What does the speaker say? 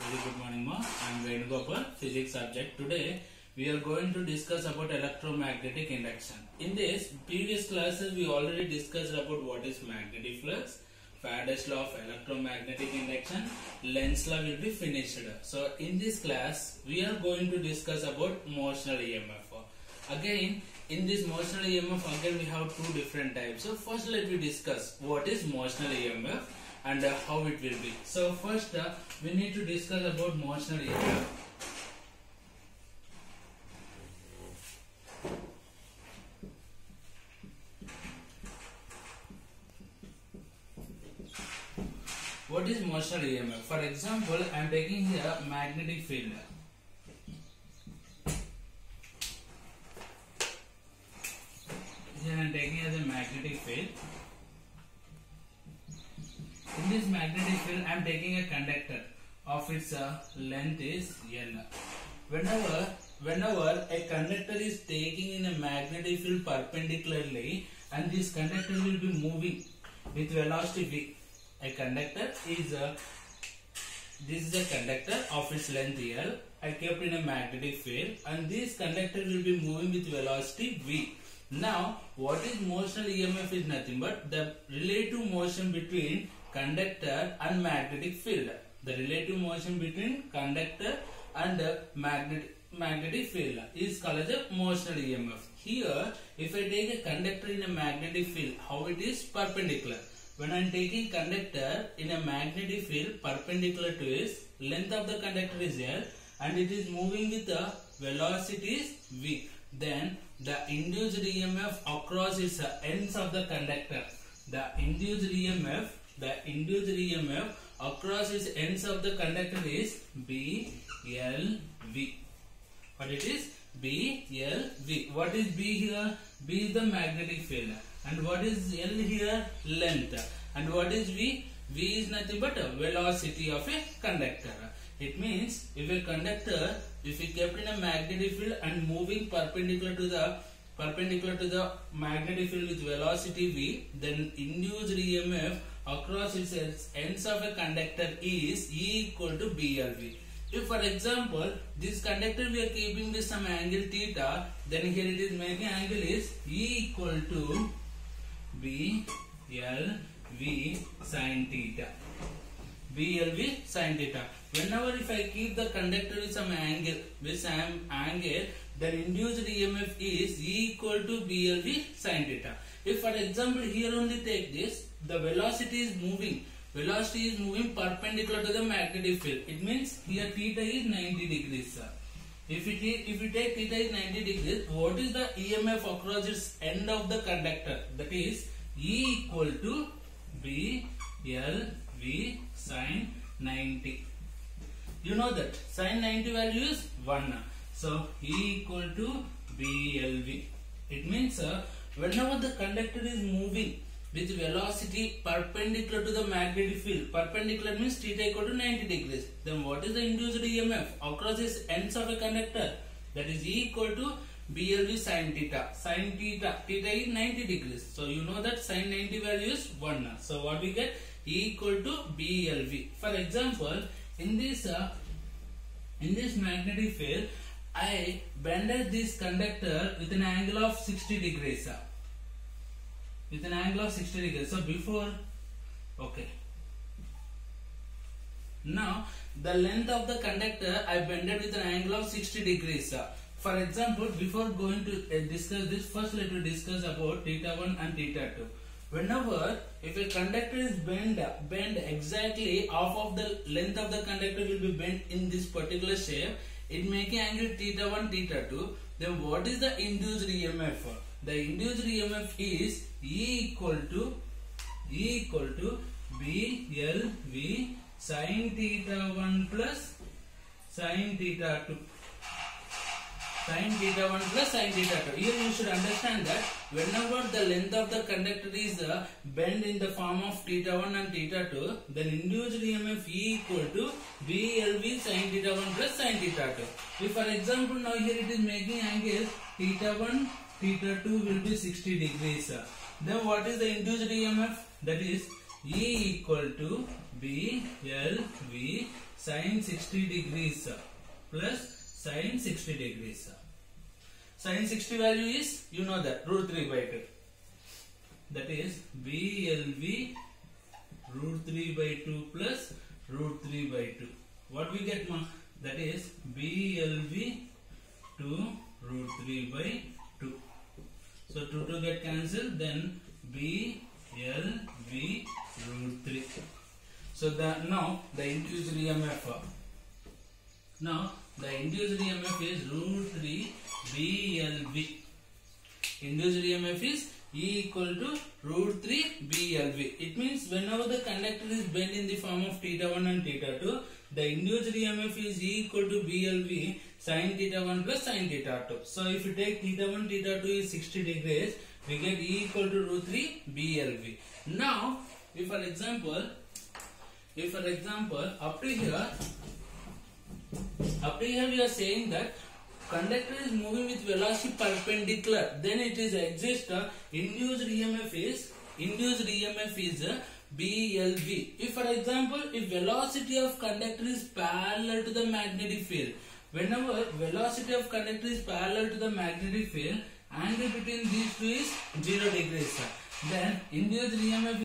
Very good morning, ma. I am Venugopal, physics subject. Today we are going to discuss about electromagnetic induction. In this previous classes, we already discussed about what is magnetic flux, Faraday's law of electromagnetic induction, Lenz's law will be finished. So in this class, we are going to discuss about motional EMF. Again, in this motional EMF, again we have two different types. So first, let me discuss what is motional EMF and how it will be. So first, we need to discuss about motional EMF. What is motional EMF? For example, I am taking here magnetic field. Here I am taking as a magnetic field. In this magnetic field, I am taking a conductor of its length is L. Whenever a conductor is taking in a magnetic field perpendicularly, and this conductor will be moving with velocity v. A conductor is this is a conductor of its length L. I kept in a magnetic field, and this conductor will be moving with velocity v. Now, what is motional EMF is nothing but the relative motion between conductor and magnetic field. The relative motion between conductor and magnetic field is called as a motional EMF. Here, if I take a conductor in a magnetic field, how it is perpendicular. When I am taking conductor in a magnetic field perpendicular to its length of the conductor is L and it is moving with the velocity is v. Then the induced EMF across its ends of the conductor. The induced EMF across its ends of the conductor is BLV. What it is? BLV. What is B here? B is the magnetic field. And what is L here? Length. And what is V? V is nothing but a velocity of a conductor. It means if a conductor, if we kept in a magnetic field and moving perpendicular to the magnetic field with velocity v, then induced EMF across its ends of a conductor is E equal to BLV. If for example this conductor we are keeping with some angle theta, then here it is making angle is E equal to BLV sin theta. BLV sin theta. Whenever if I keep the conductor with some angle, then induced EMF is E equal to BLV sin theta. If for example here only take this, the velocity is moving perpendicular to the magnetic field. It means here theta is 90 degrees. If you take theta is 90 degrees, what is the EMF across its end of the conductor? That is E equal to BLV sin 90. You know that sin 90 value is 1. So E equal to BLV. It means whenever the conductor is moving with velocity perpendicular to the magnetic field, perpendicular means theta equal to 90 degrees, then what is the induced EMF across its ends of a conductor? That is E equal to BLV sin theta. Sin theta is 90 degrees. So you know that sin 90 value is 1. So what we get? E equal to BLV. For example, in this magnetic field, I bended this conductor with an angle of 60 degrees. So before, okay. Now the length of the conductor I bended with an angle of 60 degrees. For example, before going to discuss this, first let me discuss about theta 1 and theta 2. Whenever if a conductor is bent exactly half of the length of the conductor will be bent in this particular shape, it making angle theta 1, theta 2. Then what is the induced EMF? The induced EMF is E equal to BLV sin theta 1 plus sin theta 2. Sin theta 1 plus sin theta 2. Here you should understand that whenever the length of the conductor is bent in the form of theta 1 and theta 2, then induced EMF E equal to BLV sin theta 1 plus sin theta 2. If for example now here it is making angle theta 1, theta 2 will be 60 degrees. Then what is the induced EMF? That is E equal to BLV sin 60 degrees plus sin 60 degrees. Sin 60 value is, you know that, root 3 by 2. That is BLV root 3 by 2 plus root 3 by 2. What we get, ma? That is BLV to root 3 by 2. So 2 get cancelled, then BLV root 3. So now the induced EMF. Now the induced EMF is root 3 BLV. Induced EMF is E equal to root 3 BLV. It means whenever the conductor is bent in the form of theta 1 and theta 2, the induced EMF is E equal to BLV sin theta 1 plus sin theta 2. So if you take theta 1, theta 2 is 60 degrees, we get E equal to root 3 BLV. Now, if for example, up to here we are saying that conductor is moving with velocity perpendicular, then it is induced EMF is BLV. If for example, if velocity of conductor is parallel to the magnetic field, whenever velocity of conductor is parallel to the magnetic field, angle between these two is 0 degrees. Then induced EMF